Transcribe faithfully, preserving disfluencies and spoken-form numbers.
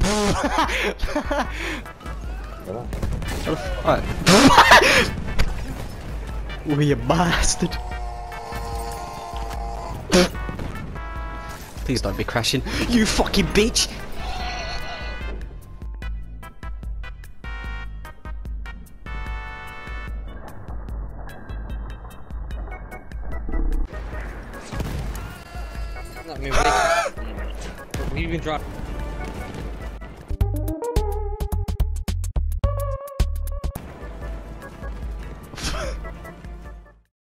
What? Oh, you bastard. Please don't be crashing. You fucking bitch! I mean, we, we even dropped.